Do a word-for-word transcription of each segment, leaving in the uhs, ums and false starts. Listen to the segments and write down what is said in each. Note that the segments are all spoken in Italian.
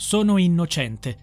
Sono innocente.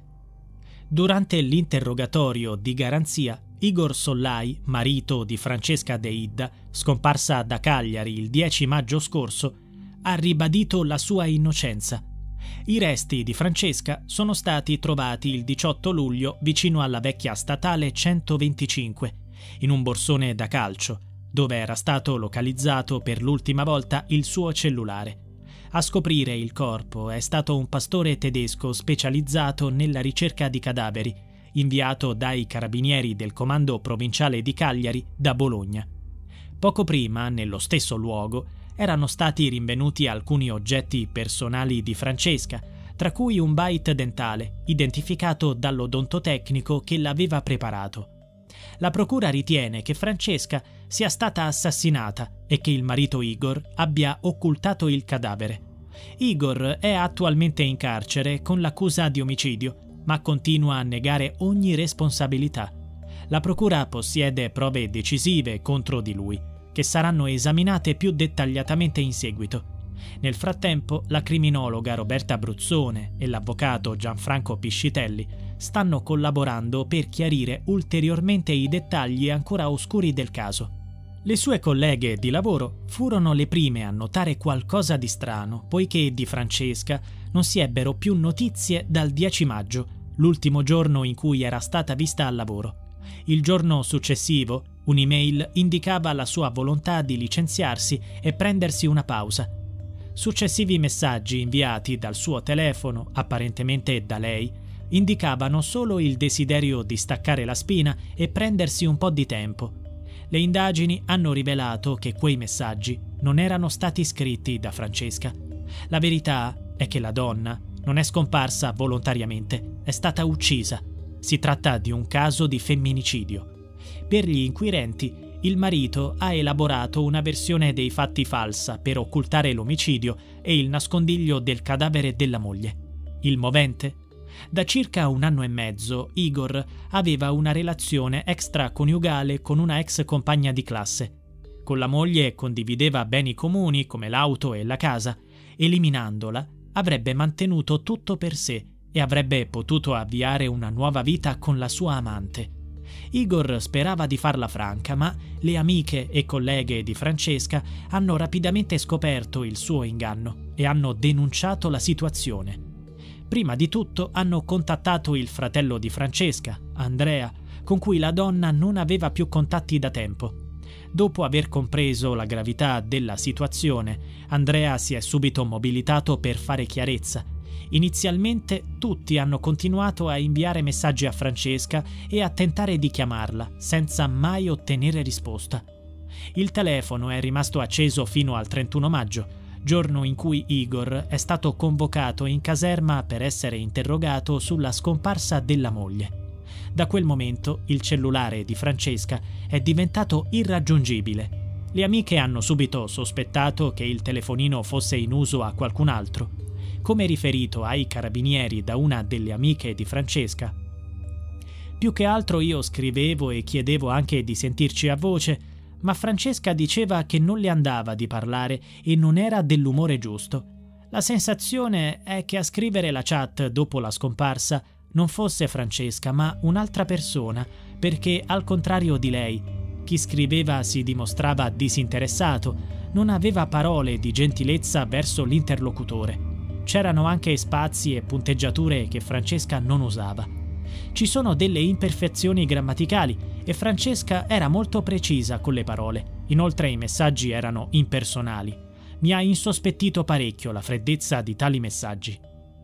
Durante l'interrogatorio di garanzia, Igor Sollai, marito di Francesca De Idda, scomparsa da Cagliari il dieci maggio scorso, ha ribadito la sua innocenza. I resti di Francesca sono stati trovati il diciotto luglio vicino alla vecchia statale centoventicinque, in un borsone da calcio, dove era stato localizzato per l'ultima volta il suo cellulare. A scoprire il corpo è stato un pastore tedesco specializzato nella ricerca di cadaveri, inviato dai carabinieri del comando provinciale di Cagliari da Bologna. Poco prima, nello stesso luogo, erano stati rinvenuti alcuni oggetti personali di Francesca, tra cui un bite dentale, identificato dall'odontotecnico che l'aveva preparato. La procura ritiene che Francesca sia stata assassinata e che il marito Igor abbia occultato il cadavere. Igor è attualmente in carcere con l'accusa di omicidio, ma continua a negare ogni responsabilità. La procura possiede prove decisive contro di lui, che saranno esaminate più dettagliatamente in seguito. Nel frattempo, la criminologa Roberta Bruzzone e l'avvocato Gianfranco Piscitelli stanno collaborando per chiarire ulteriormente i dettagli ancora oscuri del caso. Le sue colleghe di lavoro furono le prime a notare qualcosa di strano, poiché di Francesca non si ebbero più notizie dal dieci maggio, l'ultimo giorno in cui era stata vista al lavoro. Il giorno successivo, un'email indicava la sua volontà di licenziarsi e prendersi una pausa. Successivi messaggi inviati dal suo telefono, apparentemente da lei, indicavano solo il desiderio di staccare la spina e prendersi un po' di tempo. Le indagini hanno rivelato che quei messaggi non erano stati scritti da Francesca. La verità è che la donna non è scomparsa volontariamente, è stata uccisa. Si tratta di un caso di femminicidio. Per gli inquirenti, il marito ha elaborato una versione dei fatti falsa per occultare l'omicidio e il nascondiglio del cadavere della moglie. Il movente? Da circa un anno e mezzo, Igor aveva una relazione extraconiugale con una ex compagna di classe. Con la moglie condivideva beni comuni come l'auto e la casa. Eliminandola, avrebbe mantenuto tutto per sé e avrebbe potuto avviare una nuova vita con la sua amante. Igor sperava di farla franca, ma le amiche e colleghe di Francesca hanno rapidamente scoperto il suo inganno e hanno denunciato la situazione. Prima di tutto hanno contattato il fratello di Francesca, Andrea, con cui la donna non aveva più contatti da tempo. Dopo aver compreso la gravità della situazione, Andrea si è subito mobilitato per fare chiarezza. Inizialmente tutti hanno continuato a inviare messaggi a Francesca e a tentare di chiamarla, senza mai ottenere risposta. Il telefono è rimasto acceso fino al trentuno maggio, giorno in cui Igor è stato convocato in caserma per essere interrogato sulla scomparsa della moglie. Da quel momento il cellulare di Francesca è diventato irraggiungibile. Le amiche hanno subito sospettato che il telefonino fosse in uso a qualcun altro. Come riferito ai carabinieri da una delle amiche di Francesca, più che altro io scrivevo e chiedevo anche di sentirci a voce, ma Francesca diceva che non le andava di parlare e non era dell'umore giusto. La sensazione è che a scrivere la chat dopo la scomparsa non fosse Francesca, ma un'altra persona, perché al contrario di lei, chi scriveva si dimostrava disinteressato, non aveva parole di gentilezza verso l'interlocutore. C'erano anche spazi e punteggiature che Francesca non usava. Ci sono delle imperfezioni grammaticali e Francesca era molto precisa con le parole. Inoltre i messaggi erano impersonali. Mi ha insospettito parecchio la freddezza di tali messaggi.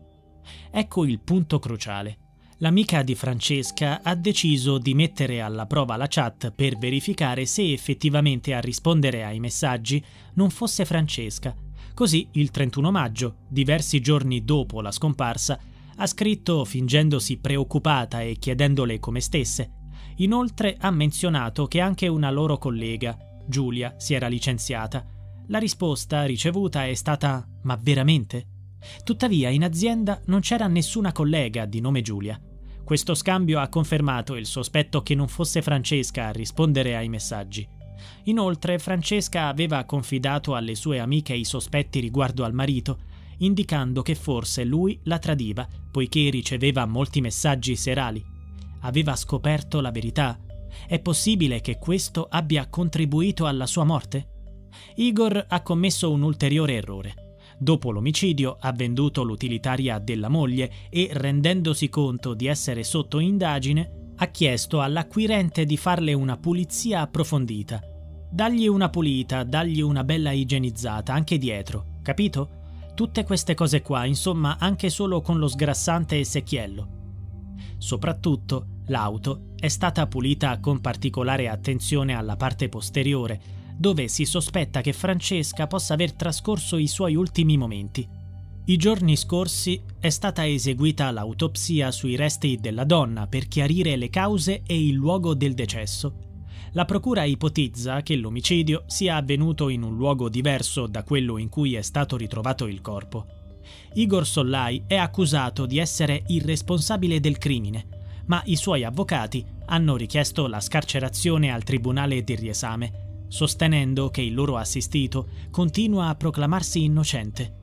Ecco il punto cruciale. L'amica di Francesca ha deciso di mettere alla prova la chat per verificare se effettivamente a rispondere ai messaggi non fosse Francesca. Così, il trentuno maggio, diversi giorni dopo la scomparsa, ha scritto fingendosi preoccupata e chiedendole come stesse. Inoltre ha menzionato che anche una loro collega, Giulia, si era licenziata. La risposta ricevuta è stata «Ma veramente?». Tuttavia in azienda non c'era nessuna collega di nome Giulia. Questo scambio ha confermato il sospetto che non fosse Francesca a rispondere ai messaggi. Inoltre Francesca aveva confidato alle sue amiche i sospetti riguardo al marito. indicando che forse lui la tradiva, poiché riceveva molti messaggi serali. Aveva scoperto la verità. È possibile che questo abbia contribuito alla sua morte? Igor ha commesso un ulteriore errore. Dopo l'omicidio ha venduto l'utilitaria della moglie e, rendendosi conto di essere sotto indagine, ha chiesto all'acquirente di farle una pulizia approfondita. Dagli una pulita, dagli una bella igienizzata, anche dietro, capito? Tutte queste cose qua, insomma, anche solo con lo sgrassante e secchiello. Soprattutto, l'auto è stata pulita con particolare attenzione alla parte posteriore, dove si sospetta che Francesca possa aver trascorso i suoi ultimi momenti. I giorni scorsi è stata eseguita l'autopsia sui resti della donna per chiarire le cause e il luogo del decesso. La procura ipotizza che l'omicidio sia avvenuto in un luogo diverso da quello in cui è stato ritrovato il corpo. Igor Sollai è accusato di essere il responsabile del crimine, ma i suoi avvocati hanno richiesto la scarcerazione al tribunale di riesame, sostenendo che il loro assistito continua a proclamarsi innocente.